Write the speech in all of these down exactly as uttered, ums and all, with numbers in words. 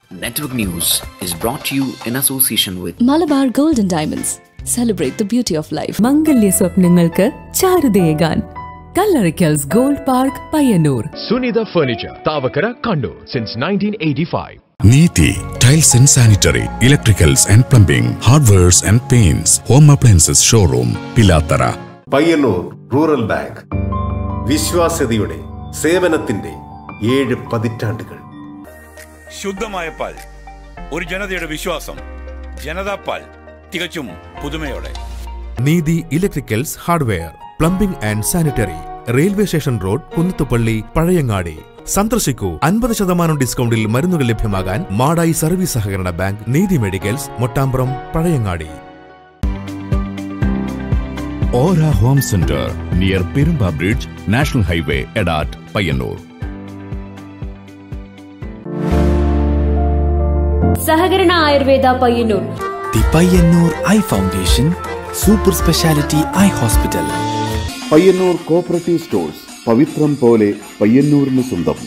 Network News is brought to you in association with Malabar Gold and Diamonds. Celebrate the beauty of life. Mangalya Swapnangalkku Charudeyagan. Kallarikals Gold Park, Payyanur. Sunitha Furniture, Tavakara, Kannur since nineteen eighty-five. Neeti, Tiles and Sanitary, Electricals and Plumbing, Hardwares and Paints, Home Appliances Showroom, Pilatara. Payyanur Rural Bank. വിശ്വാസ്യതയുടെ സേവനത്തിന്റെ ഏഴ് പതിറ്റാണ്ടുകൾ. ശുദ്ധമായ പാൽ, ഒരു ജനതയുടെ വിശ്വാസം. ജനതാ പാൽ തികച്ചും പുതുമയോടെ. Neethi electricals hardware, plumbing and sanitary, railway station road, Kunnathupally, Pazhayangadi. സന്ദർശിക്കൂ. അൻപത് ശതമാനം ഡിസ്കൗണ്ടിൽ മരുന്നുകൾ ലഭ്യമാകാൻ മാടായി സർവീസ് സഹകരണ bank, Neethi medicals, Mottambram, Pazhayangadi. Aura Home Center near Perumba Bridge, National Highway, Edat, Payyanur. Sahagarana Ayurveda Payyanur. The Payyanur Eye Foundation, Super Speciality Eye Hospital. Payyanur Cooperative Stores, Pavitram Pole, Payyanurnu Sundam.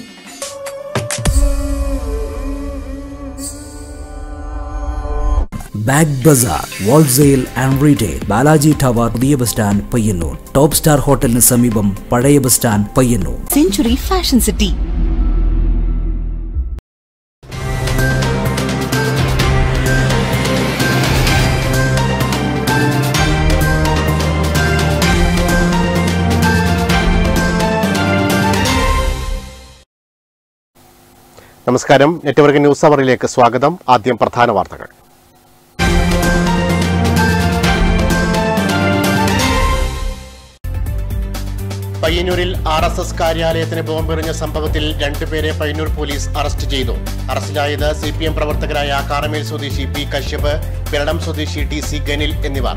Bag Bazaar, Wholesale and Retail, Balaji Tower, Pudhiya Bus Stand, Payyanur. Top Star Hotel in Samibam, Padaya Bus Stand, Payyanur. Century Fashion City. നമസ്കാരം. Network news അവറിലേക്ക് സ്വാഗതം. ആദ്യം പ്രധാന വാർത്തകൾ. പയ്യന്നൂരിൽ R S S കാര്യാലയത്തിന് ബോംബെറിഞ്ഞ സംഭവത്തിൽ രണ്ടുപേരെ പയ്യന്നൂർ പോലീസ് അറസ്റ്റ് ചെയ്തു. അറസ്റ്റിലായത് സി പി എം പ്രവർത്തകരായ കാറമേൽ സ്വദേശി പി കശ്യപ്, പിരടം സ്വദേശി ടി സി ഗനിൽ എന്നിവർ.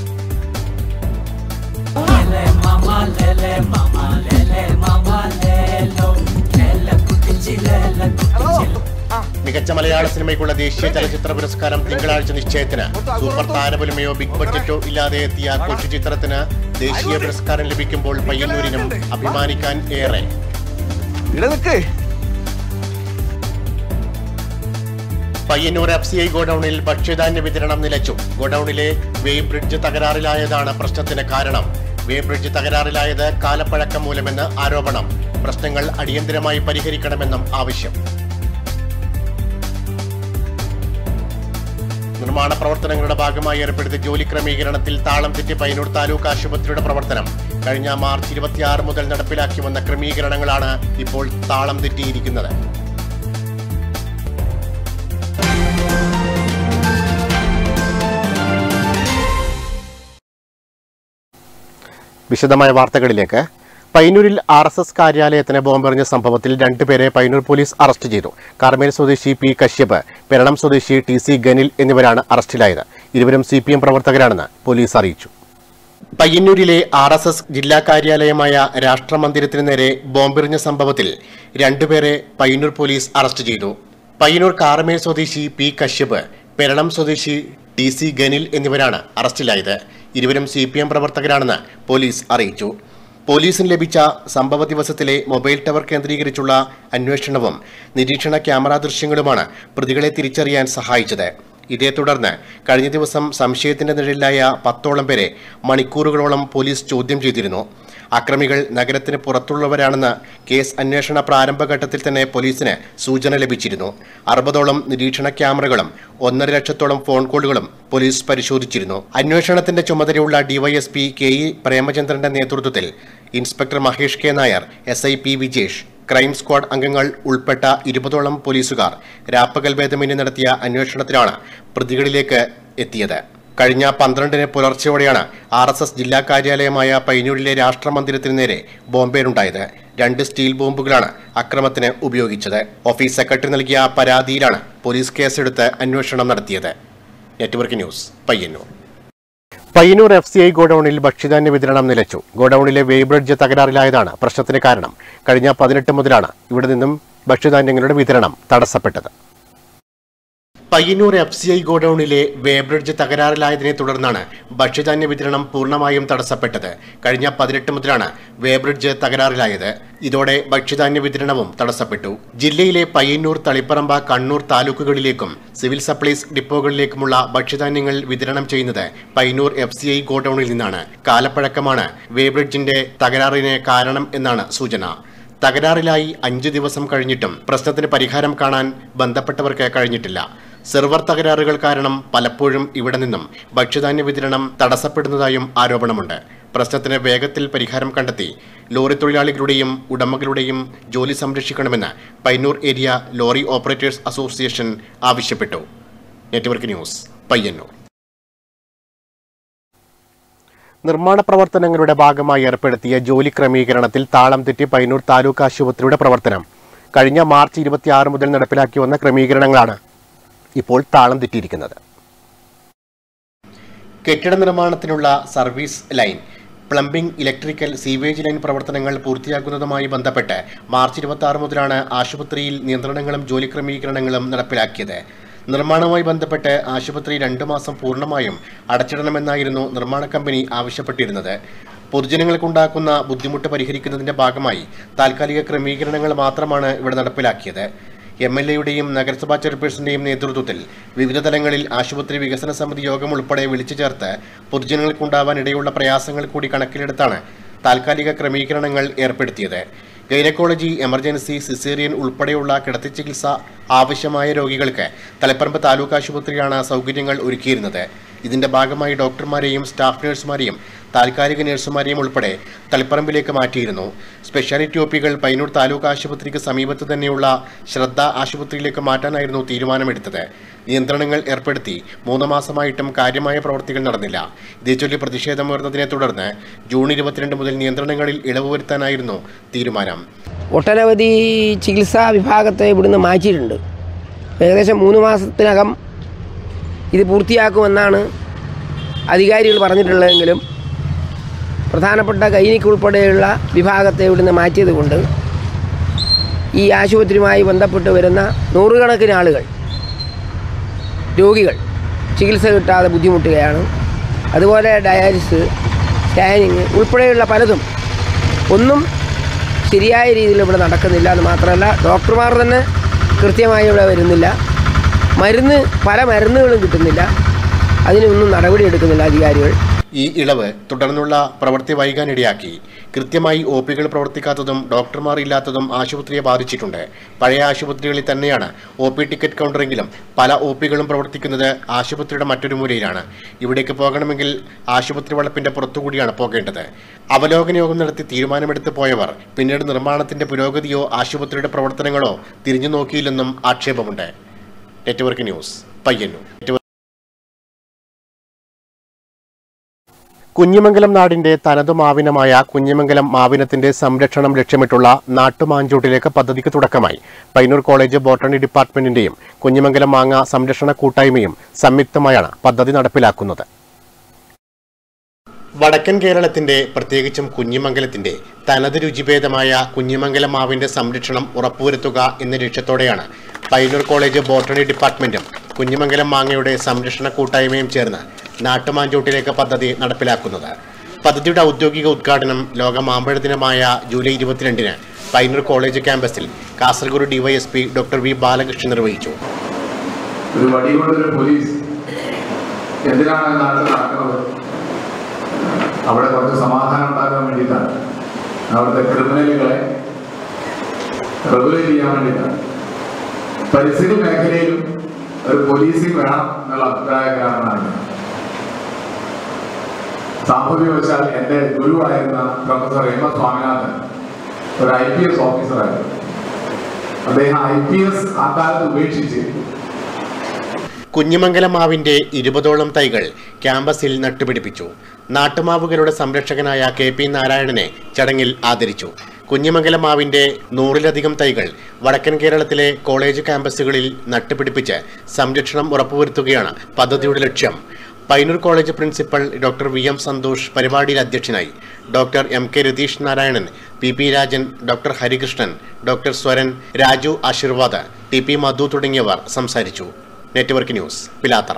മികച്ച മലയാള സിനിമയ്ക്കുള്ള ദേശീയ ചലച്ചിത്ര പുരസ്കാരം തിങ്കളാഴ്ച നിശ്ചയത്തിന്. സൂപ്പർ താരപൊലിമയോ ബിഗ് ബഡ്ജറ്റോ ഇല്ലാതെ എത്തിയ കൊച്ചു ചിത്രത്തിന് ദേശീയ പുരസ്കാരം ലഭിക്കുമ്പോൾ പയ്യന്നൂരിനും അഭിമാനിക്കാൻ ഏറെ. പയ്യന്നൂർ എഫ് സി ഐ ഗോഡൌണിൽ ഭക്ഷ്യധാന്യ വിതരണം നിലച്ചു. ഗോഡൌണിലെ വേ ബ്രിഡ്ജ് തകരാറിലായതാണ് പ്രശ്നത്തിന് കാരണം. വേ ബ്രിഡ്ജ് തകരാറിലായത് കാലപ്പഴക്കം മൂലമെന്ന് ആരോപണം. പ്രശ്നങ്ങൾ അടിയന്തരമായി പരിഹരിക്കണമെന്നും ആവശ്യം. നിർമ്മാണ പ്രവർത്തനങ്ങളുടെ ഭാഗമായി ഏർപ്പെടുത്തിയ ജോലി ക്രമീകരണത്തിൽ താളം തെറ്റി പയ്യന്നൂർ താലൂക്ക് ആശുപത്രിയുടെ പ്രവർത്തനം. കഴിഞ്ഞ മാർച്ച് ഇരുപത്തിയാറ് മുതൽ നടപ്പിലാക്കി വന്ന ക്രമീകരണങ്ങളാണ് ഇപ്പോൾ താളം തെറ്റിയിരിക്കുന്നത്. വിശദമായ വാർത്തകളിലേക്ക്. പയ്യന്നൂരിൽ ആർ എസ് എസ് കാര്യാലയത്തിന് ബോംബെറിഞ്ഞ സംഭവത്തിൽ രണ്ടുപേരെ പയ്യന്നൂർ പോലീസ് അറസ്റ്റ് ചെയ്തു. കാർമേൽ സ്വദേശി പി കശ്യപ്, പിരടം സ്വദേശി ടി സി ഗനിൽ എന്നിവരാണ് അറസ്റ്റിലായത്. ഇരുവരും സി പി എം പ്രവർത്തകരാണെന്ന് പോലീസ് അറിയിച്ചു. പയ്യന്നൂരിലെ ആർ എസ് എസ് ജില്ലാ കാര്യാലയമായ രാഷ്ട്രമന്ദിരത്തിന് നേരെ ബോംബെറിഞ്ഞ സംഭവത്തിൽ രണ്ടുപേരെ പയ്യന്നൂർ പോലീസ് അറസ്റ്റ് ചെയ്തു. പയ്യന്നൂർ കാർമേൽ സ്വദേശി പി കശ്യപ്, പിരടം സ്വദേശി ടി സി ഗനിൽ എന്നിവരാണ് അറസ്റ്റിലായത്. ഇരുവരും സി പി എം പ്രവർത്തകരാണെന്ന് പോലീസ് അറിയിച്ചു. പോലീസിന് ലഭിച്ച സംഭവ ദിവസത്തിലെ മൊബൈൽ ടവർ കേന്ദ്രീകരിച്ചുള്ള അന്വേഷണവും നിരീക്ഷണ ക്യാമറ ദൃശ്യങ്ങളുമാണ് പ്രതികളെ തിരിച്ചറിയാൻ സഹായിച്ചത്. ഇതേ തുടർന്ന് കഴിഞ്ഞ ദിവസം സംശയത്തിന്റെ നിഴലിലായ പത്തോളം പേരെ മണിക്കൂറുകളോളം പോലീസ് ചോദ്യം ചെയ്തിരുന്നു. അക്രമികൾ നഗരത്തിന് പുറത്തുള്ളവരാണെന്ന് കേസ് അന്വേഷണ പ്രാരംഭഘട്ടത്തിൽ തന്നെ പോലീസിന് സൂചന ലഭിച്ചിരുന്നു. അറുപതോളം നിരീക്ഷണ ക്യാമറകളും ഒന്നര ലക്ഷത്തോളം ഫോൺ കോളുകളും പോലീസ് പരിശോധിച്ചിരുന്നു. അന്വേഷണത്തിന്റെ ചുമതലയുള്ള ഡിവൈഎസ്പി കെ ഇ പ്രേമചന്ദ്രന്റെ നേതൃത്വത്തിൽ inspector Mahesh K Nair, S I P Vijesh, crime squad അംഗങ്ങൾ ഉൾപ്പെട്ട ഇരുപതോളം പോലീസുകാർ രാപ്പകൽ ഭേദമന്യേ നടത്തിയ അന്വേഷണത്തിലാണ് പ്രതികളിലേക്ക് എത്തിയത്. കഴിഞ്ഞ പന്ത്രണ്ടിന് പുലർച്ചെയോടെയാണ് ആർ എസ് എസ് ജില്ലാ കാര്യാലയമായ പയ്യന്നൂരിലെ രാഷ്ട്രമന്ദിരത്തിന് നേരെ ബോംബേറുണ്ടായത്. രണ്ട് സ്റ്റീൽ ബോംബുകളാണ് അക്രമത്തിന് ഉപയോഗിച്ചത്. ഓഫീസ് സെക്രട്ടറി നൽകിയ പരാതിയിലാണ് പോലീസ് കേസെടുത്ത് അന്വേഷണം നടത്തിയത്. Network news, Payyanur. Payyanur F C I ഗോഡൌണിൽ ഭക്ഷ്യധാന്യ വിതരണം നിലച്ചു. ഗോഡൌണിലെ വേ ബ്രിഡ്ജ് തകരാറിലായതാണ് പ്രശ്നത്തിന് കാരണം. കഴിഞ്ഞ പതിനെട്ട് മുതലാണ് ഇവിടെ നിന്നും ഭക്ഷ്യധാന്യങ്ങളുടെ വിതരണം തടസ്സപ്പെട്ടത്. പയ്യന്നൂർ എഫ് സി ഐ ഗോഡൌണിലെ വേബ്രിഡ്ജ് തകരാറിലായതിനെ തുടർന്നാണ് ഭക്ഷ്യധാന്യ വിതരണം പൂർണ്ണമായും തടസ്സപ്പെട്ടത്. കഴിഞ്ഞ പതിനെട്ട് മുതലാണ് വേബ്രിഡ്ജ് തകരാറിലായത്. ഇതോടെ ഭക്ഷ്യധാന്യ വിതരണവും തടസ്സപ്പെട്ടു. ജില്ലയിലെ പയ്യന്നൂർ, തളിപ്പറമ്പ, കണ്ണൂർ താലൂക്കുകളിലേക്കും സിവിൽ സപ്ലൈസ് ഡിപ്പോകളിലേക്കുമുള്ള ഭക്ഷ്യധാന്യങ്ങൾ വിതരണം ചെയ്യുന്നത് പയ്യന്നൂർ എഫ് സി ഐ ഗോഡൌണിൽ നിന്നാണ്. കാലപ്പഴക്കമാണ് വേബ്രിഡ്ജിന്റെ തകരാറിന് കാരണം എന്നാണ് സൂചന. തകരാറിലായി അഞ്ചു ദിവസം കഴിഞ്ഞിട്ടും പ്രശ്നത്തിന് പരിഹാരം കാണാൻ ബന്ധപ്പെട്ടവർക്ക് കഴിഞ്ഞിട്ടില്ല. സെർവർ തകരാറുകൾ കാരണം പലപ്പോഴും ഇവിടെ നിന്നും ഭക്ഷ്യധാന്യ വിതരണം തടസ്സപ്പെടുന്നതായും ആരോപണമുണ്ട്. പ്രശ്നത്തിന് വേഗത്തിൽ പരിഹാരം കണ്ടെത്തി ലോറി തൊഴിലാളികളുടെയും ഉടമകളുടെയും ജോലി സംരക്ഷിക്കണമെന്ന് Payyanur area lorry operators association ആവശ്യപ്പെട്ടു. Network news, Payyanur. നിർമ്മാണ പ്രവർത്തനങ്ങളുടെ ഭാഗമായി ഏർപ്പെടുത്തിയ ജോലി ക്രമീകരണത്തിൽ താളം തെറ്റി പയ്യന്നൂർ താലൂക്ക് ആശുപത്രിയുടെ പ്രവർത്തനം. കഴിഞ്ഞ മാർച്ച് ഇരുപത്തിയാറ് മുതൽ നടപ്പിലാക്കി വന്ന ക്രമീകരണങ്ങളാണ് ഇപ്പോൾ താളം തെറ്റിയിരിക്കുന്നത്. കെട്ടിട നിർമ്മാണത്തിനുള്ള service line, plumbing, electrical, sewage line പ്രവർത്തനങ്ങൾ പൂർത്തിയാക്കുന്നതുമായി ബന്ധപ്പെട്ട് മാർച്ച് ഇരുപത്തി ആറ് മുതലാണ് ആശുപത്രിയിൽ നിയന്ത്രണങ്ങളും ജോലി ക്രമീകരണങ്ങളും നടപ്പിലാക്കിയത്. നിർമ്മാണവുമായി ബന്ധപ്പെട്ട് ആശുപത്രി രണ്ടു മാസം പൂർണ്ണമായും അടച്ചിടണമെന്നായിരുന്നു നിർമ്മാണ കമ്പനി ആവശ്യപ്പെട്ടിരുന്നത്. പൊതുജനങ്ങൾക്കുണ്ടാക്കുന്ന ബുദ്ധിമുട്ട് പരിഹരിക്കുന്നതിന്റെ ഭാഗമായി താൽക്കാലിക ക്രമീകരണങ്ങൾ മാത്രമാണ് ഇവിടെ നടപ്പിലാക്കിയത്. എം എൽ എയുടെയും നഗരസഭാ ചെയർപേഴ്സന്റെയും നേതൃത്വത്തിൽ വിവിധ തലങ്ങളിൽ ആശുപത്രി വികസന സമിതി യോഗം ഉൾപ്പെടെ വിളിച്ചു ചേർത്ത് പൊതുജനങ്ങൾക്കുണ്ടാവാൻ ഇടയുള്ള പ്രയാസങ്ങൾ കൂടി കണക്കിലെടുത്താണ് താൽക്കാലിക ക്രമീകരണങ്ങൾ ഏർപ്പെടുത്തിയത്. ഗൈനക്കോളജി, എമർജൻസി, സിസേറിയൻ ഉൾപ്പെടെയുള്ള കിടത്തി ചികിത്സ ആവശ്യമായ രോഗികൾക്ക് തളിപ്പറമ്പ് താലൂക്ക് ആശുപത്രിയാണ് സൗകര്യങ്ങൾ ഒരുക്കിയിരുന്നത്. ഇതിന്റെ ഭാഗമായി ഡോക്ടർമാരെയും സ്റ്റാഫ് നഴ്സുമാരെയും താൽക്കാലിക നഴ്സുമാരെയും ഉൾപ്പെടെ തളിപ്പറമ്പിലേക്ക് മാറ്റിയിരുന്നു. സ്പെഷ്യാലിറ്റി ഒ പികൾ പയ്യന്നൂർ താലൂക്ക് ആശുപത്രിക്ക് സമീപത്ത് തന്നെയുള്ള ശ്രദ്ധ ആശുപത്രിയിലേക്ക് മാറ്റാനായിരുന്നു തീരുമാനമെടുത്തത്. നിയന്ത്രണങ്ങൾ ഏർപ്പെടുത്തി മൂന്ന് മാസമായിട്ടും കാര്യമായ പ്രവൃത്തികൾ നടന്നില്ല. ഇതേച്ചൊല്ലി പ്രതിഷേധമുയർന്നതിനെ തുടർന്ന് ജൂൺ ഇരുപത്തിരണ്ട് മുതൽ നിയന്ത്രണങ്ങളിൽ ഇളവ് വരുത്താനായിരുന്നു തീരുമാനം. ഒട്ടനവധി ചികിത്സാ വിഭാഗത്തെ ഇവിടുന്ന് മാറ്റിയിട്ടുണ്ട്. ഏകദേശം മൂന്ന് മാസത്തിനകം ഇത് പൂർത്തിയാക്കുമെന്നാണ് അധികാരികൾ പറഞ്ഞിട്ടുള്ളതെങ്കിലും പ്രധാനപ്പെട്ട ഗൈനിക് ഉൾപ്പെടെയുള്ള വിഭാഗത്തെ ഇവിടുന്ന് മാറ്റിയത് കൊണ്ട് ഈ ആശുപത്രിയുമായി ബന്ധപ്പെട്ട് വരുന്ന നൂറുകണക്കിന് ആളുകൾ, രോഗികൾ ചികിത്സ കിട്ടാതെ ബുദ്ധിമുട്ടുകയാണ്. അതുപോലെ ഡയാലിസിസ്, സ്കാനിങ് ഉൾപ്പെടെയുള്ള പലതും ഒന്നും ശരിയായ രീതിയിൽ ഇവിടെ നടക്കുന്നില്ല. എന്ന് മാത്രമല്ല, ഡോക്ടർമാർ തന്നെ കൃത്യമായി ഇവിടെ വരുന്നില്ല. മരുന്ന് പല മരുന്നുകളും കിട്ടുന്നില്ല. അതിനൊന്നും നടപടിയെടുക്കുന്നില്ല അധികാരികൾ. ഈ ഇളവ് തുടർന്നുള്ള പ്രവൃത്തി വൈകാനിടയാക്കി. കൃത്യമായി ഒ പികൾ പ്രവർത്തിക്കാത്തതും ഡോക്ടർമാർ ഇല്ലാത്തതും ആശുപത്രിയെ ബാധിച്ചിട്ടുണ്ട്. പഴയ ആശുപത്രികളിൽ തന്നെയാണ് ഒ പി ടിക്കറ്റ് കൗണ്ടറെങ്കിലും പല ഒ പികളും പ്രവർത്തിക്കുന്നത് ആശുപത്രിയുടെ മറ്റൊരു മൂലയിലാണ്. ഇവിടേക്ക് പോകണമെങ്കിൽ ആശുപത്രി വളപ്പിന്റെ പുറത്തുകൂടിയാണ് പോകേണ്ടത്. അവലോകന യോഗം നടത്തി തീരുമാനമെടുത്ത് പോയവർ പിന്നീട് നിർമ്മാണത്തിന്റെ പുരോഗതിയോ ആശുപത്രിയുടെ പ്രവർത്തനങ്ങളോ തിരിഞ്ഞു നോക്കിയില്ലെന്നും ആക്ഷേപമുണ്ട്. Network news, Payyanur. കുഞ്ഞിമംഗലം നാടിന്റെ തനതു മാവിനമായ കുഞ്ഞിമംഗലം മാവിനത്തിന്റെ സംരക്ഷണം ലക്ഷ്യമിട്ടുള്ള നാട്ടുമാഞ്ചൂട്ടിലേക്ക് പദ്ധതിക്ക് തുടക്കമായി. പയ്യന്നൂർ കോളേജ് ബോട്ടണി ഡിപ്പാർട്ട്മെന്റിന്റെയും കുഞ്ഞിമംഗലം മാങ്ങ സംരക്ഷണ കൂട്ടായ്മയും സംയുക്തമായാണ് പദ്ധതി നടപ്പിലാക്കുന്നത്. വടക്കൻ കേരളത്തിന്റെ, പ്രത്യേകിച്ചും കുഞ്ഞിമംഗലത്തിന്റെ തനത് രുചിഭേദമായ കുഞ്ഞിമംഗലം മാവിന്റെ സംരക്ഷണം ഉറപ്പുവരുത്തുക എന്ന ലക്ഷ്യത്തോടെയാണ് പയ്യന്നൂർ കോളേജ് ബോട്ടണി ഡിപ്പാർട്ട്മെന്റും കുഞ്ഞിമംഗലം മാങ്ങയുടെ സംരക്ഷണ കൂട്ടായ്മയും ചേർന്ന് നാട്ടുമാഞ്ചൂട്ടിലേക്ക് പദ്ധതി നടപ്പിലാക്കുന്നത്. പദ്ധതിയുടെ ഔദ്യോഗിക ഉദ്ഘാടനം ലോക മാമ്പഴ ദിനമായ ജൂലൈ ഇരുപത്തിരണ്ടിന് പയ്യന്നൂർ കോളേജ് ക്യാമ്പസിൽ Kasaragod DYSP doctor V Balakrishnan നിർവഹിച്ചു. ഒരു വടികൊണ്ടൊരു പോലീസ് എന്തിനാണ് നാട്ടിൽ നടക്കുന്നത്? അവിടെ കുറച്ച് സമാധാനം ഉണ്ടാക്കാൻ വേണ്ടിയിട്ടാണ്. അവിടുത്തെ ക്രിമിനലുകളെ റെഗുലേറ്റ് ചെയ്യാൻ വേണ്ടിയിട്ടാണ്. പരിസ്ഥിതി മേഖലയിലും ഒരു പോലീസിംഗ് വേണം എന്നുള്ള അഭിപ്രായക്കാരനാണ്. സാമ്പത്തികവശാൽ എൻ്റെ ഗുരുവായിരുന്ന പ്രൊഫസർ എം എസ് സ്വാമിനാഥൻ ഒരു ഐ പി എസ് ഓഫീസറായിരുന്നു. അദ്ദേഹം ഐ പി എസ് ആ കാലത്ത് ഉപേക്ഷിച്ച് കുഞ്ഞിമംഗലം മാവിന്റെ ഇരുപതോളം തൈകൾ ക്യാമ്പസിൽ നട്ടുപിടിപ്പിച്ചു. നാട്ടുമാവുകളുടെ സംരക്ഷകനായ കെ പി നാരായണനെ ചടങ്ങിൽ ആദരിച്ചു. കുഞ്ഞിമംഗലം മാവിന്റെ നൂറിലധികം തൈകൾ വടക്കൻ കേരളത്തിലെ കോളേജ് ക്യാമ്പസുകളിൽ നട്ടുപിടിപ്പിച്ച് സംരക്ഷണം ഉറപ്പുവരുത്തുകയാണ് പദ്ധതിയുടെ ലക്ഷ്യം. Payyanur college principal doctor V M Santhosh പരിപാടിയിൽ അധ്യക്ഷനായി. Doctor M K Ratheesh Narayanan, P P Rajan, doctor Harikrishnan, doctor Swaran, Raju Ashirvad, T P Madhu തുടങ്ങിയവർ സംസാരിച്ചു. Network news Pilathara.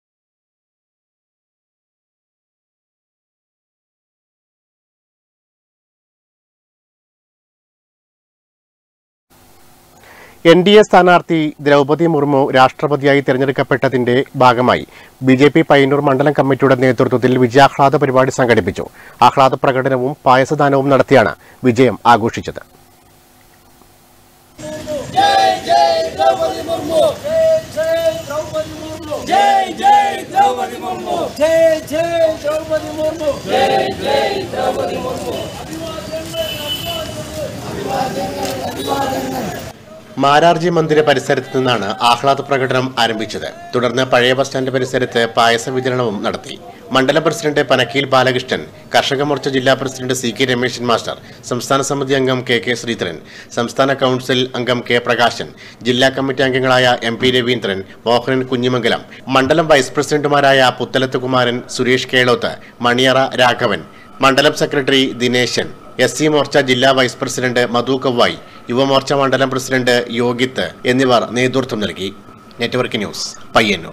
N D A സ്ഥാനാർത്ഥി ദ്രൗപദി മുർമു രാഷ്ട്രപതിയായി തെരഞ്ഞെടുക്കപ്പെട്ടതിന്റെ ഭാഗമായി ബി ജെ പി പയ്യന്നൂർ മണ്ഡലം കമ്മിറ്റിയുടെ നേതൃത്വത്തിൽ വിജയാഹ്ലാദ പരിപാടി സംഘടിപ്പിച്ചു. ആഹ്ലാദ പ്രകടനവും പായസദാനവും നടത്തിയാണ് വിജയം ആഘോഷിച്ചത്. മാരാർജി മന്ദിര പരിസരത്ത് നിന്നാണ് ആഹ്ലാദ പ്രകടനം ആരംഭിച്ചത്. തുടർന്ന് പഴയ ബസ് സ്റ്റാൻഡ് പരിസരത്ത് പായസ വിതരണവും നടത്തി. മണ്ഡലം പ്രസിഡന്റ് പനക്കീൽ ബാലകൃഷ്ണൻ, കർഷക മോർച്ച ജില്ലാ president C K Rameshan master, സംസ്ഥാന സമിതി അംഗം കെ കെ ശ്രീധരൻ, സംസ്ഥാന കൌൺസിൽ അംഗം കെ പ്രകാശൻ, ജില്ലാ കമ്മിറ്റി അംഗങ്ങളായ എം പി രവീന്ദ്രൻ, മോഹനൻ കുഞ്ഞിമംഗലം, മണ്ഡലം വൈസ് പ്രസിഡന്റുമാരായ പുത്തലത്ത് കുമാരൻ, സുരേഷ് കേളോത്ത്, മണിയറ രാഘവൻ, മണ്ഡലം secretary Dineshan, S C Morcha ജില്ലാ വൈസ് പ്രസിഡന്റ് മധു കവ്വായി, യുവമോർച്ച മണ്ഡലം പ്രസിഡന്റ് യോഗിത്ത് എന്നിവർ നേതൃത്വം നൽകി. Network news Payyanur.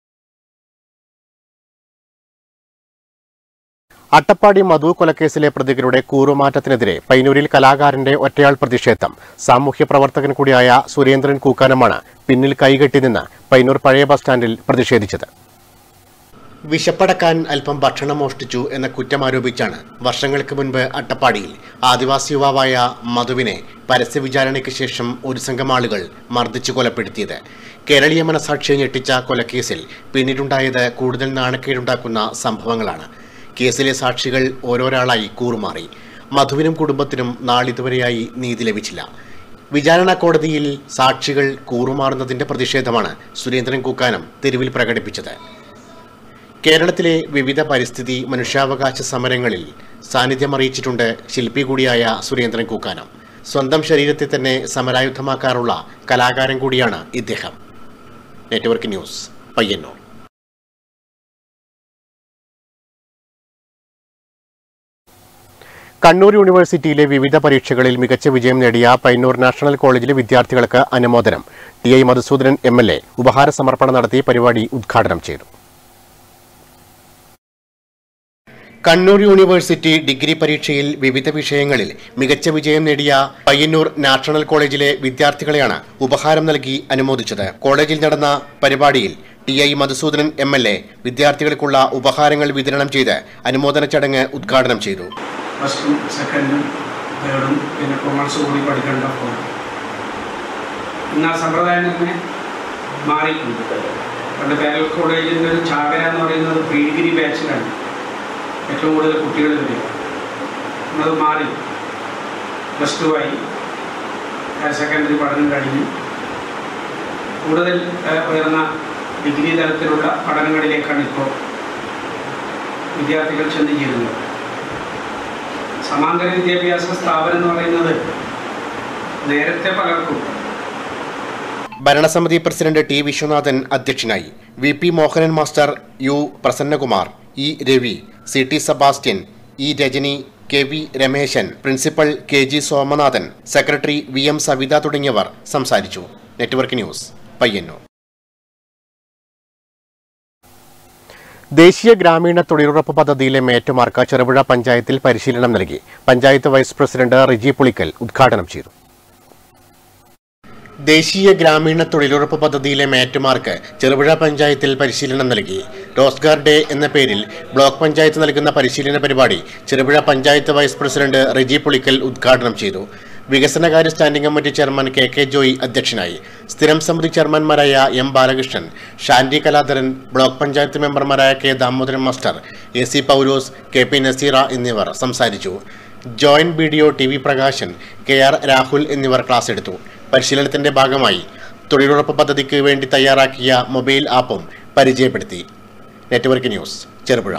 അട്ടപ്പാടി മധു കൊലക്കേസിലെ പ്രതികളുടെ കൂറുമാറ്റത്തിനെതിരെ പയ്യന്നൂരിൽ കലാകാരന്റെ ഒറ്റയാൾ പ്രതിഷേധം. സാമൂഹ്യ പ്രവർത്തകൻ കൂടിയായ സുരേന്ദ്രൻ കൂക്കാനമാണ് പിന്നിൽ കൈകെട്ടി നിന്ന് പയ്യന്നൂർ പഴയ ബസ് സ്റ്റാൻഡിൽ പ്രതിഷേധിച്ചത്. വിശപ്പടക്കാൻ അല്പം ഭക്ഷണം മോഷ്ടിച്ചു എന്ന കുറ്റമാരോപിച്ചാണ് വർഷങ്ങൾക്ക് മുൻപ് അട്ടപ്പാടിയിൽ ആദിവാസി യുവാവായ മധുവിനെ പരസ്യ വിചാരണയ്ക്ക് ശേഷം ഒരു സംഘം ആളുകൾ മർദ്ദിച്ചു കൊലപ്പെടുത്തിയത്. കേരളീയ മനസാക്ഷിയെ ഞെട്ടിച്ച കൊലക്കേസിൽ പിന്നീടുണ്ടായത് കൂടുതൽ നാണക്കേടുണ്ടാക്കുന്ന സംഭവങ്ങളാണ്. കേസിലെ സാക്ഷികൾ ഓരോരാളായി കൂറുമാറി. മധുവിനും കുടുംബത്തിനും നാളിതുവരെയായി നീതി ലഭിച്ചില്ല. വിചാരണ കോടതിയിൽ സാക്ഷികൾ കൂറുമാറുന്നതിന്റെ പ്രതിഷേധമാണ് സുരേന്ദ്രൻ കൂക്കാനം തെരുവിൽ പ്രകടിപ്പിച്ചത്. കേരളത്തിലെ വിവിധ പരിസ്ഥിതി മനുഷ്യാവകാശ സമരങ്ങളിൽ സാന്നിധ്യമറിയിച്ചിട്ടുണ്ട് ശില്പി കൂടിയായ സുരേന്ദ്രൻ കൂക്കാനം. സ്വന്തം ശരീരത്തെ തന്നെ സമരായുധമാക്കാറുള്ള കലാകാരൻ കൂടിയാണ് ഇദ്ദേഹം. Network news Payyanur. കണ്ണൂർ യൂണിവേഴ്സിറ്റിയിലെ വിവിധ പരീക്ഷകളിൽ മികച്ച വിജയം നേടിയ പയ്യന്നൂർ നാഷണൽ കോളേജിലെ വിദ്യാർത്ഥികൾക്ക് അനുമോദനം. T I Madhusoodanan M L A ഉപഹാര സമർപ്പണം നടത്തി പരിപാടി ഉദ്ഘാടനം ചെയ്തു. കണ്ണൂർ യൂണിവേഴ്സിറ്റി ഡിഗ്രി പരീക്ഷയിൽ വിവിധ വിഷയങ്ങളിൽ മികച്ച വിജയം നേടിയ പയ്യന്നൂർ നാഷണൽ കോളേജിലെ വിദ്യാർത്ഥികളെയാണ് ഉപഹാരം നൽകി അനുമോദിച്ചത്. കോളേജിൽ നടന്ന പരിപാടിയിൽ T I Madhusoodanan M L A വിദ്യാർത്ഥികൾക്കുള്ള ഉപഹാരങ്ങൾ വിതരണം ചെയ്ത് അനുമോദന ചടങ്ങ് ഉദ്ഘാടനം ചെയ്തു. ഫസ്റ്റും സെക്കൻഡും തേർഡും പിന്നെ കൊമേഴ്സ് കൂടി പഠിക്കേണ്ട ഇന്ന് ആ സമ്പ്രദായം തന്നെ മാറിയിട്ടുണ്ട്. പണ്ട് പാരൽ കോളേജിൻ്റെ ഒരു ചാകര എന്ന് പറയുന്നത് പ്രീ ഡിഗ്രി ബാച്ചിലാണ് ഏറ്റവും കൂടുതൽ കുട്ടികൾ വരിക. അത് മാറി പ്ലസ് ടു ആയി ഹയർ സെക്കൻഡറി പഠനം കഴിഞ്ഞ് കൂടുതൽ ഉയർന്ന ഡിഗ്രി തലത്തിലുള്ള പഠനങ്ങളിലേക്കാണ് ഇപ്പോൾ വിദ്യാർത്ഥികൾ ചെന്ന് ചേരുന്നത്. സമാന്തര വിദ്യാഭ്യാസ സ്ഥാപനം എന്ന് പറയുന്നത് നേരത്തെ പലർക്കും. ഭരണസമിതി പ്രസിഡന്റ് ടി വിശ്വനാഥൻ അധ്യക്ഷനായി. V P Mohanan master, U Prasannakumar, E Ravi, C T Sebastian, E Rajani, K V Rameshan, principal K G Somanathan, secretary V M Savitha തുടങ്ങിയവർ സംസാരിച്ചു. Network news Payyanur. ദേശീയ ഗ്രാമീണ തൊഴിലുറപ്പ് പദ്ധതിയിലെ മേറ്റുമാർക്ക് ചെറുപുഴ പഞ്ചായത്തിൽ പരിശീലനം നൽകി. പഞ്ചായത്ത് വൈസ് പ്രസിഡന്റ് റിജി പുളിക്കൽ ഉദ്ഘാടനം ചെയ്തു. ദേശീയ ഗ്രാമീണ തൊഴിലുറപ്പ് പദ്ധതിയിലെ മേറ്റുമാർക്ക് ചെറുപുഴ പഞ്ചായത്തിൽ പരിശീലനം നൽകി. റോസ്ഗാർ ഡേ എന്ന പേരിൽ ബ്ലോക്ക് പഞ്ചായത്ത് നൽകുന്ന പരിശീലന പരിപാടി ചെറുപുഴ പഞ്ചായത്ത് വൈസ് പ്രസിഡന്റ് റിജി പുളിക്കൽ ഉദ്ഘാടനം ചെയ്തു. വികസനകാര്യ standing committee chairman K K Joy അധ്യക്ഷനായി. സ്ഥിരം സമിതി ചെയർമാൻമാരായ എം ബാലകൃഷ്ണൻ, ഷാൻഡി കലാധരൻ, ബ്ലോക്ക് പഞ്ചായത്ത് മെമ്പർമാരായ K Damodaran master, A C Paulose, K P Naseera എന്നിവർ സംസാരിച്ചു. Joint B D O T V Prakashan, K R Rahul എന്നിവർ ക്ലാസ് എടുത്തു. പരിശീലനത്തിന്റെ ഭാഗമായി തൊഴിലുറപ്പ് പദ്ധതിക്ക് വേണ്ടി തയ്യാറാക്കിയ മൊബൈൽ ആപ്പും പരിചയപ്പെടുത്തി. Network news Cherupuzha.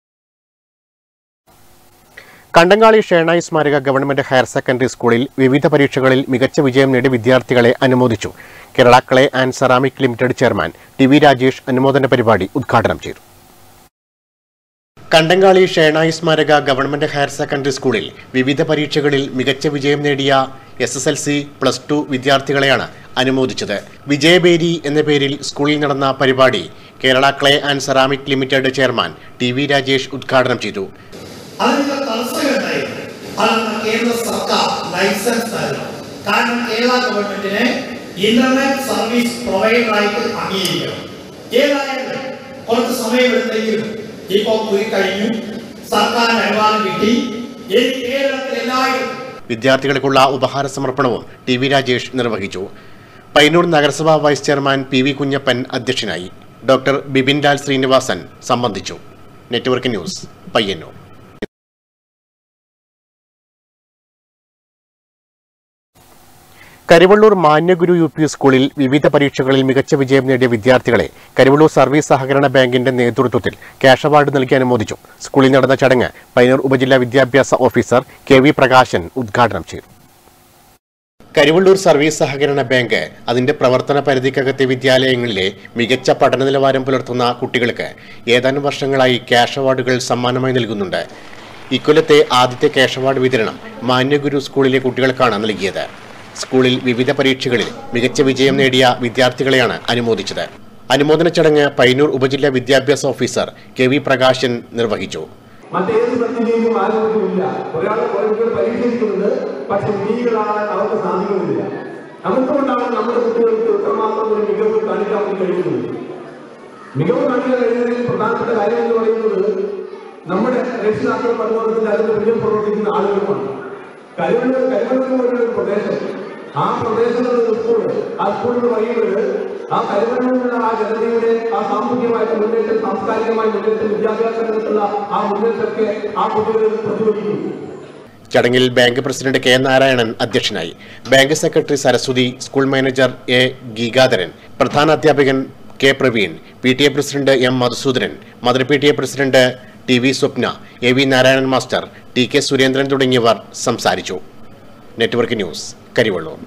കണ്ടങ്ങാളി ഷേണായി സ്മാരക ഗവൺമെന്റ് ഹയർ സെക്കൻഡറി സ്കൂളിൽ വിവിധ പരീക്ഷകളിൽ മികച്ച വിജയം നേടിയ വിദ്യാർത്ഥികളെ അനുമോദിച്ചു. Kerala clay and ceramic limited chairman T V Rajesh അനുമോദന പരിപാടി ഉദ്ഘാടനം ചെയ്തു. കണ്ടങ്ങാളി ഷേണായി സ്മാരക ഗവൺമെന്റ് ഹയർ സെക്കൻഡറി സ്കൂളിൽ വിവിധ പരീക്ഷകളിൽ മികച്ച വിജയം നേടിയ S S L C plus two വിദ്യാർത്ഥികളെയാണ് അനുമോദിച്ചത്. വിജയബേരി എന്ന പേരിൽ സ്കൂളിൽ നടന്ന പരിപാടി Kerala clay and ceramic limited chairman T V Rajesh ഉദ്ഘാടനം ചെയ്തു. കേന്ദ്ര സർക്കാർ ലൈസൻസ് നൽകണം. കാരണം കേരള ഗവൺമെന്റിനെ ഇന്റർനെറ്റ് സർവീസ് പ്രൊവൈഡറായിട്ട് അംഗീകരിക്കണം. ഏതായാലും കുറച്ച് സമയമെടുത്തെങ്കിലും ഇപ്പോൾ പോയി കഴിഞ്ഞു, സർക്കാർ അനുവാദം കിട്ടി. കേരളത്തിൽ എല്ലാവരും വിദ്യാർത്ഥികൾക്കുള്ള ഉപഹാര സമർപ്പണവും ടി വി രാജേഷ് നിർവഹിച്ചു. പയ്യന്നൂർ നഗരസഭാ vice chairman P V Kunhappan അധ്യക്ഷനായി. ഡോക്ടർ ബിപിൻ ലാൽ ശ്രീനിവാസൻ സംബന്ധിച്ചു. Network news Payyanur. Karivellur Manyaguru U P സ്കൂളിൽ വിവിധ പരീക്ഷകളിൽ മികച്ച വിജയം നേടിയ വിദ്യാർത്ഥികളെ കരിവള്ളൂർ സർവീസ് സഹകരണ ബാങ്കിന്റെ നേതൃത്വത്തിൽ ക്യാഷ് അവാർഡ് നൽകി അനുമോദിച്ചു. സ്കൂളിൽ നടന്ന ചടങ്ങ് പയ്യന്നൂർ ഉപജില്ലാ വിദ്യാഭ്യാസ ഓഫീസർ കെ വി പ്രകാശൻ ഉദ്ഘാടനം ചെയ്തു. കരിവള്ളൂർ സർവീസ് സഹകരണ ബാങ്ക് അതിന്റെ പ്രവർത്തന പരിധിക്കകത്തെ വിദ്യാലയങ്ങളിലെ മികച്ച പഠന നിലവാരം പുലർത്തുന്ന കുട്ടികൾക്ക് ഏതാനും വർഷങ്ങളായി ക്യാഷ് അവാർഡുകൾ സമ്മാനമായി നൽകുന്നുണ്ട്. ഇക്കൊല്ലത്തെ ആദ്യത്തെ ക്യാഷ് അവാർഡ് വിതരണം മാന്യഗുരു സ്കൂളിലെ കുട്ടികൾക്കാണ് നൽകിയത്. സ്കൂളിൽ വിവിധ പരീക്ഷകളിൽ മികച്ച വിജയം നേടിയ വിദ്യാർത്ഥികളെയാണ് അനുമോദിച്ചത്. അനുമോദന ചടങ്ങ് പയ്യന്നൂർ ഉപജില്ലാ വിദ്യാഭ്യാസ ഓഫീസർ കെ വി പ്രകാശൻ നിർവഹിച്ചു. മറ്റേത് പ്രതിനിധിയും ആരോഗ്യമില്ല. ഒരാൾ കുറെ പരീക്ഷിക്കുന്നത്, പക്ഷെ വിജയികളാകാൻ അവർക്ക് സാധിക്കുന്നില്ല. നമുക്കൊണ്ടാണ് നമ്മുടെ കുട്ടികൾക്ക് എത്രമാത്രം ഒരു മികവ് കാണിക്കാൻ വേണ്ടി കഴിയുന്നത്. മികവ് കാണിക്കാൻ കഴിയുന്നതിൽ പ്രധാനപ്പെട്ട കാര്യം എന്ന് പറയുന്നത് നമ്മുടെ രക്ഷിതാക്കൾ പരമാവധി അതിന് പിന്നിൽ പ്രവർത്തിക്കുന്ന ആളുകളുമാണ്. കരിവള്ളൂർ കരിവള്ളൂർ പോലുള്ള പ്രദേശം, ആ പ്രദേശത്തുള്ള സ്കൂൾ, ആ സ്കൂളിൽ പറയുന്നത് ആ കരിവള്ളൂരിലുള്ള ആ ജനതയുടെ ആ സാമൂഹികമായിട്ട് മുന്നേറ്റം, സാംസ്കാരികമായ മുന്നേറ്റം, വിദ്യാഭ്യാസ രംഗത്തുള്ള ആ മുന്നേറ്റത്തെ ആ കുട്ടികളിൽ പ്രതിഫലിക്കും. ചടങ്ങിൽ ബാങ്ക് പ്രസിഡന്റ് കെ നാരായണൻ അധ്യക്ഷനായി. Bank secretary Saraswathi, school manager A Geegadharan, പ്രധാന അധ്യാപകൻ K Praveen, P T A president M Madhusoodanan, mother P T A president T V Swapna, A V Narayanan master, T K Surendran തുടങ്ങിയവർ സംസാരിച്ചു. Network news Karivellur.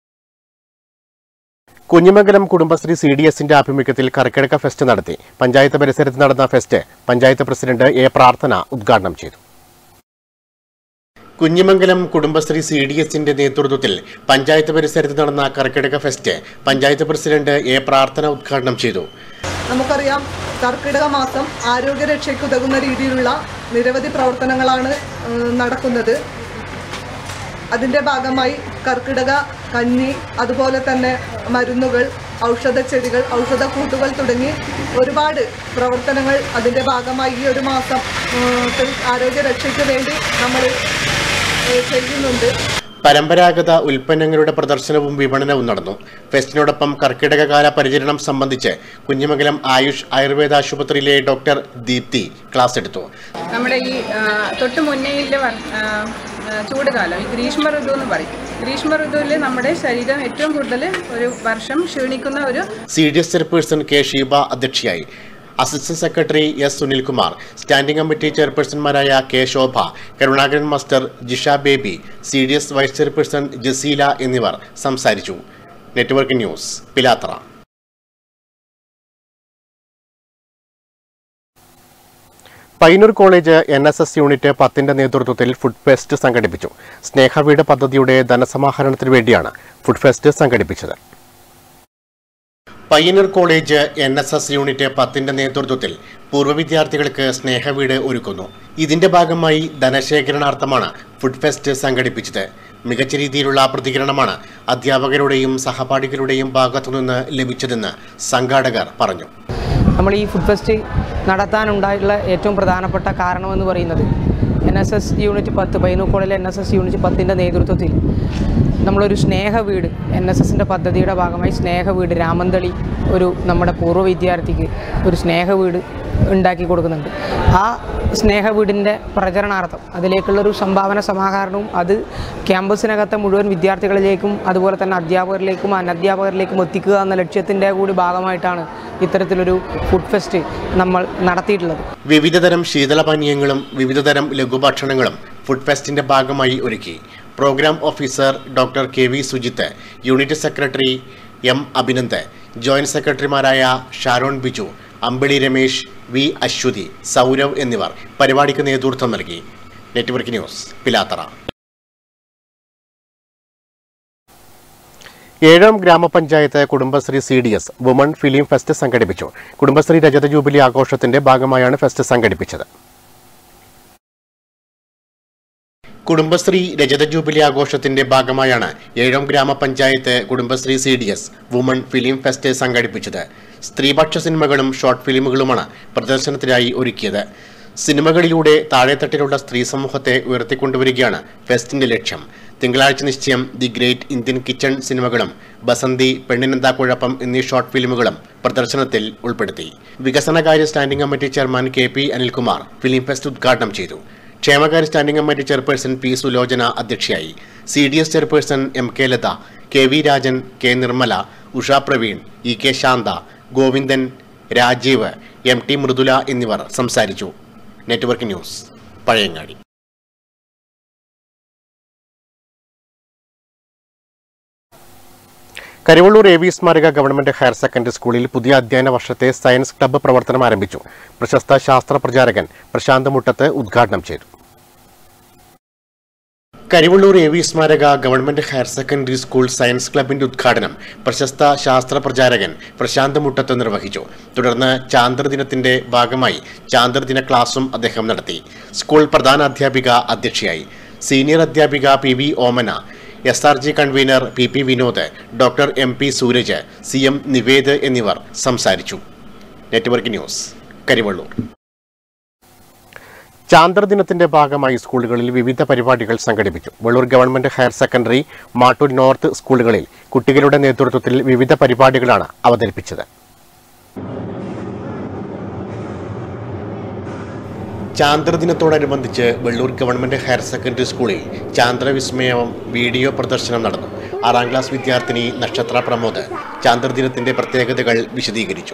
Kunhimangalam Kudumbashree C D എസിന്റെ ആഭിമുഖ്യത്തിൽ കർക്കിടക ഫെസ്റ്റ് നടത്തി. പഞ്ചായത്ത് പരിസരത്ത് നടന്ന fest panchayat president A Prarthana ഉദ്ഘാടനം ചെയ്തു. കുഞ്ഞിമംഗലം കുടുംബശ്രീ സി ഡി എസിന്റെ നേതൃത്വത്തിൽ പഞ്ചായത്ത് പരിസരത്ത് നടന്ന Karkidaka fest panchayat president A Prarthana ഉദ്ഘാടനം ചെയ്തു. നമുക്കറിയാം, കർക്കിടക മാസം ആരോഗ്യരക്ഷയ്ക്ക് ഉതകുന്ന രീതിയിലുള്ള നിരവധി പ്രവർത്തനങ്ങളാണ് നടക്കുന്നത്. അതിൻ്റെ ഭാഗമായി കർക്കിടക കഞ്ഞി, അതുപോലെ തന്നെ മരുന്നുകൾ, ഔഷധച്ചെടികൾ, ഔഷധക്കൂട്ടുകൾ തുടങ്ങി ഒരുപാട് പ്രവർത്തനങ്ങൾ അതിൻ്റെ ഭാഗമായി ഈ ഒരു മാസം ആരോഗ്യരക്ഷയ്ക്ക് വേണ്ടി നമ്മൾ ചെയ്യുന്നുണ്ട്. പരമ്പരാഗത ഉൽപ്പന്നങ്ങളുടെ പ്രദർശനവും വിപണനവും നടന്നു. ഫെസ്റ്റിനോടൊപ്പം കർക്കിടകകാല പരിചരണം സംബന്ധിച്ച് കുഞ്ഞിമംഗലം ആയുഷ് ആയുർവേദ ആശുപത്രിയിലെ ഡോക്ടർ ദീപ്തി ക്ലാസ് എടുത്തു. നമ്മുടെ ഈ തൊട്ട് മുന്നേയിലെ ചൂടുകാലം, ഈ ഗ്രീഷ്മ ഋതു എന്ന് പറയും. ഗ്രീഷ്മ ഋതുവിൽ നമ്മുടെ ശരീരം ഏറ്റവും കൂടുതൽ ഒരു വർഷം ക്ഷീണിക്കുന്ന ഒരു C D S chairperson K Sheeba അധ്യക്ഷയായി. Assistant secretary S Sunilkumar, standing committee ചെയർപേഴ്സൺമാരായ K Shobha, Karunakaran master, Jisha Baby, C D S vice chairperson Jaseela എന്നിവർ സംസാരിച്ചു. Network news Pilathara. Payyanur college N S S unit പത്തിന്റെ നേതൃത്വത്തിൽ ഫുഡ് ഫെസ്റ്റ് സംഘടിപ്പിച്ചു. സ്നേഹവീട് പദ്ധതിയുടെ ധനസമാഹരണത്തിനു വേണ്ടിയാണ് ഫുഡ് ഫെസ്റ്റ് സംഘടിപ്പിച്ചത്. Payyanur college N S S unit പത്തിന്റെ നേതൃത്വത്തിൽ പൂർവ്വ വിദ്യാർത്ഥികൾക്ക് സ്നേഹവീട് ഒരുക്കുന്നു. ഇതിന്റെ ഭാഗമായി ധനശേഖരണാർത്ഥമാണ് ഫുഡ് ഫെസ്റ്റ് സംഘടിപ്പിച്ചത്. മികച്ച രീതിയിലുള്ള പ്രതികരണമാണ് അധ്യാപകരുടെയും സഹപാഠികളുടെയും ഭാഗത്തുനിന്ന് ലഭിച്ചതെന്ന് സംഘാടകർ പറഞ്ഞു. നമ്മൾ ഈ ഫുഡ് ഫെസ്റ്റ് നടത്താനുണ്ടായിട്ടുള്ള ഏറ്റവും പ്രധാനപ്പെട്ട കാരണമെന്ന് പറയുന്നത് എൻ എസ് എസ് യൂണിറ്റ് പത്ത് പയ്യന്നൂർ കോളേജിലെ എൻ എസ് എസ് യൂണിറ്റ് പത്തിൻ്റെ നേതൃത്വത്തിൽ നമ്മളൊരു സ്നേഹവീട് എൻ എസ് എസിൻ്റെ പദ്ധതിയുടെ ഭാഗമായി സ്നേഹവീട് രാമന്തളി ഒരു നമ്മുടെ പൂർവ്വ വിദ്യാർത്ഥിക്ക് ഒരു സ്നേഹവീട് ഉണ്ടാക്കി കൊടുക്കുന്നുണ്ട്. ആ സ്നേഹവീടിൻ്റെ പ്രചരണാർത്ഥം അതിലേക്കുള്ളൊരു സംഭാവന സമാഹരണവും അത് ക്യാമ്പസിനകത്തെ മുഴുവൻ വിദ്യാർത്ഥികളിലേക്കും അതുപോലെ തന്നെ അധ്യാപകരിലേക്കും അനധ്യാപകരിലേക്കും എത്തിക്കുക എന്ന ലക്ഷ്യത്തിൻ്റെ കൂടി ഭാഗമായിട്ടാണ് ഇത്തരത്തിലൊരു ഫുഡ് ഫെസ്റ്റ് നമ്മൾ നടത്തിയിട്ടുള്ളത്. വിവിധതരം ശീതളപാനീയങ്ങളും വിവിധതരം ലഘുഭക്ഷണങ്ങളും ഫുഡ് ഫെസ്റ്റിന്റെ ഭാഗമായി ഒരുക്കി. Program officer doctor K V Sujith, unit secretary M Abhinand, joint സെക്രട്ടറിമാരായ ഷാരോൺ ബിജു, അമ്പിളി രമേശ്, വി അശ്വതി, സൗരവ് എന്നിവർ പരിപാടിക്ക് നേതൃത്വം നൽകി. Network news Pilathara. Ezhome grama panchayat Kudumbashree C D S woman film fest സംഘടിപ്പിച്ചു. കുടുംബശ്രീ രജത ജൂബിലി ആഘോഷത്തിന്റെ ഭാഗമായാണ് ഫെസ്റ്റ് സംഘടിപ്പിച്ചത്. കുടുംബശ്രീ രജത ജൂബിലി ആഘോഷത്തിന്റെ ഭാഗമായാണ് Ezhome grama panchayat Kudumbashree C D S woman film fest സംഘടിപ്പിച്ചത്. സ്ത്രീപക്ഷ സിനിമകളും ഷോർട്ട് ഫിലിമുകളുമാണ് പ്രദർശനത്തിനായി ഒരുക്കിയത്. സിനിമകളിലൂടെ താഴെത്തട്ടിലുള്ള സ്ത്രീ സമൂഹത്തെ ഉയർത്തിക്കൊണ്ടുവരികയാണ് ഫെസ്റ്റിന്റെ ലക്ഷ്യം. തിങ്കളാഴ്ച നിശ്ചയം, ദി ഗ്രേറ്റ് ഇന്ത്യൻ കിച്ചൺ സിനിമകളും ബസന്തി, പെണ്ണിനെന്താ കുഴപ്പം എന്നീ ഷോർട്ട് ഫിലിമുകളും പ്രദർശനത്തിൽ ഉൾപ്പെടുത്തി. വികസനകാര്യ standing committee chairman K P Anilkumar film fest ഉദ്ഘാടനം ചെയ്തു. ക്ഷേമകാര്യ standing committee chairperson P Sulochana അധ്യക്ഷയായി. C D S chairperson M K Latha, K V Rajan, K Nirmala, Usha Praveen, E K Shantha, Govindan, Rajeev, M T Mridula എന്നിവർ സംസാരിച്ചു. Network news, Pazhayangadi. Karivellur A V സ്മാരക ഗവൺമെന്റ് ഹയർ സെക്കൻഡറി സ്കൂളിൽ പുതിയ അധ്യയന വർഷത്തെ സയൻസ് ക്ലബ്ബ് പ്രവർത്തനം ആരംഭിച്ചു. പ്രശസ്ത ശാസ്ത്ര പ്രചാരകൻ പ്രശാന്ത് മുട്ടത്ത് ഉദ്ഘാടനം ചെയ്തു. കരിവള്ളൂർ എ വി സ്മാരക government higher secondary school science ക്ലബിന്റെ ഉദ്ഘാടനം പ്രശസ്ത ശാസ്ത്ര പ്രചാരകൻ പ്രശാന്ത് മുട്ടത്ത് നിർവഹിച്ചു. തുടർന്ന് ചാന്ദ്രദിനത്തിന്റെ ഭാഗമായി ചാന്ദ്രദിന ക്ലാസും അദ്ദേഹം നടത്തി. സ്കൂൾ പ്രധാന അധ്യാപിക അധ്യക്ഷയായി. സീനിയർ അധ്യാപിക P V Omana, S R G convener P P Vinod, doctor M P Sooraj, C M Nivedh എന്നിവർ സംസാരിച്ചു. Network news, Karivellur. ചാന്ദ്രദിനത്തിന്റെ ഭാഗമായി സ്കൂളുകളിൽ വിവിധ പരിപാടികൾ സംഘടിപ്പിച്ചു. Vellur government higher secondary, Mattool north സ്കൂളുകളിൽ കുട്ടികളുടെ നേതൃത്വത്തിൽ വിവിധ പരിപാടികളാണ് അവതരിപ്പിച്ചത്. ചാന്ദ്രദിനത്തോടനുബന്ധിച്ച് വെള്ളൂർ ഗവൺമെന്റ് ഹയർ സെക്കൻഡറി സ്കൂളിൽ ചാന്ദ്രവിസ്മയം വീഡിയോ പ്രദർശനം നടന്നു. ആറാം ക്ലാസ് വിദ്യാർത്ഥിനി നക്ഷത്ര പ്രമോദ് ചാന്ദ്രദിനത്തിന്റെ പ്രത്യേകതകൾ വിശദീകരിച്ചു.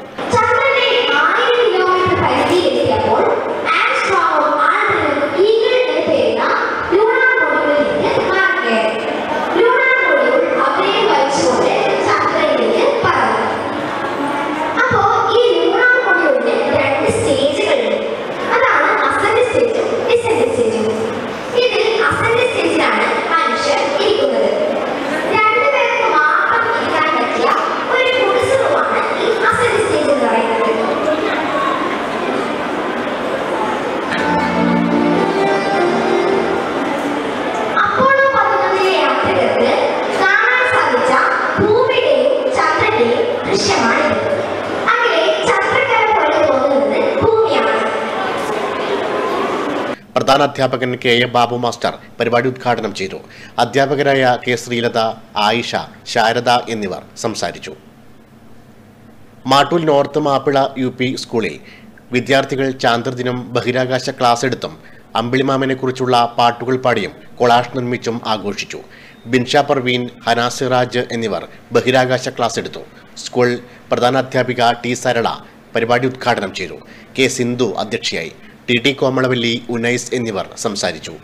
പ്രധാന അധ്യാപകൻ കെ എ ബാബു മാസ്റ്റർ പരിപാടി ഉദ്ഘാടനം ചെയ്തു. അധ്യാപകരായ കെ ശ്രീലത, ആയിഷ, ശാരദ എന്നിവർ സംസാരിച്ചു. Mattool north Mappila U P സ്കൂളിൽ വിദ്യാർത്ഥികൾ ചാന്ദ്രദിനം ബഹിരാകാശ ക്ലാസ് എടുത്തും അമ്പിളിമാമനെ കുറിച്ചുള്ള പാട്ടുകൾ പാടിയും കൊളാഷ് നിർമ്മിച്ചും ആഘോഷിച്ചു. ബിൻഷ പർവീൻ, ഹനാസിറാജ് എന്നിവർ ബഹിരാകാശ ക്ലാസ് എടുത്തു. സ്കൂൾ പ്രധാനാധ്യാപിക ടി സരള പരിപാടി ഉദ്ഘാടനം ചെയ്തു. കെ സിന്ധു അധ്യക്ഷയായി. ടി ടി കോമളവല്ലി, ഉനൈസ് എന്നിവർ സംസാരിച്ചു.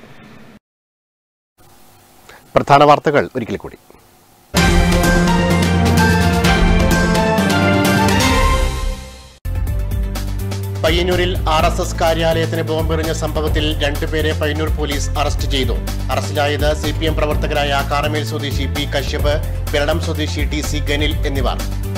പ്രധാന വാർത്തകൾ ഒരിക്കൽ കൂടി. പയ്യന്നൂരിൽ ആർ എസ് എസ് കാര്യാലയത്തിന് ബോംബെറിഞ്ഞ സംഭവത്തിൽ രണ്ടുപേരെ പയ്യന്നൂർ പോലീസ് അറസ്റ്റ് ചെയ്തു. അറസ്റ്റിലായത് സി പി എം പ്രവർത്തകരായ കാരമേൽ സ്വദേശി പി കശ്യപ്, പെരളം സ്വദേശി ടി സി ഗനിൽ എന്നിവർ.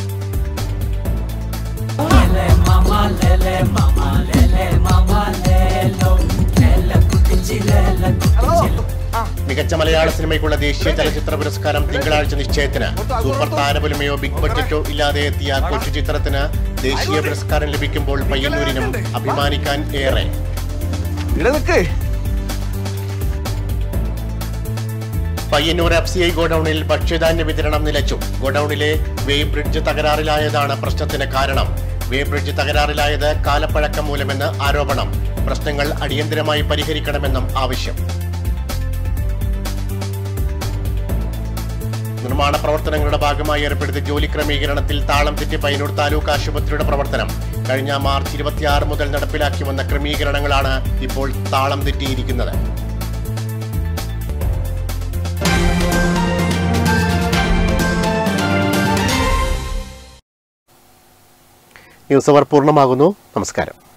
മികച്ച മലയാള സിനിമയ്ക്കുള്ള ദേശീയ ചലച്ചിത്ര പുരസ്കാരം തിങ്കളാഴ്ച നിശ്ചയത്തിന്. സൂപ്പർ താരപുലിമയോ ബിഗ് ബഡ്ജറ്റോ ഇല്ലാതെ എത്തിയ കൊച്ചു ചിത്രത്തിന് ദേശീയ പുരസ്കാരം ലഭിക്കുമ്പോൾ പയ്യന്നൂരിനും അഭിമാനിക്കാൻ ഏറെ. പയ്യന്നൂർ എഫ് സി ഐ ഗോഡൌണിൽ ഭക്ഷ്യധാന്യ വിതരണം നിലച്ചു. ഗോഡൌണിലെ വേ ബ്രിഡ്ജ് തകരാറിലായതാണ് പ്രശ്നത്തിന് കാരണം. വേ ബ്രിഡ്ജ് തകരാറിലായത് കാലപ്പഴക്കം മൂലമെന്ന് ആരോപണം. പ്രശ്നങ്ങൾ അടിയന്തരമായി പരിഹരിക്കണമെന്നും ആവശ്യം. നിർമ്മാണ പ്രവർത്തനങ്ങളുടെ ഭാഗമായി ഏർപ്പെടുത്തിയ ജോലി ക്രമീകരണത്തിൽ താളം തെറ്റി പയ്യന്നൂർ താലൂക്ക് ആശുപത്രിയുടെ പ്രവർത്തനം. കഴിഞ്ഞ മാർച്ച് ഇരുപത്തിയാറ് മുതൽ നടപ്പിലാക്കി വന്ന ക്രമീകരണങ്ങളാണ് ഇപ്പോൾ താളം തെറ്റിയിരിക്കുന്നത്. ന്യൂസ് അവർ പൂർണ്ണമാകുന്നു. നമസ്കാരം.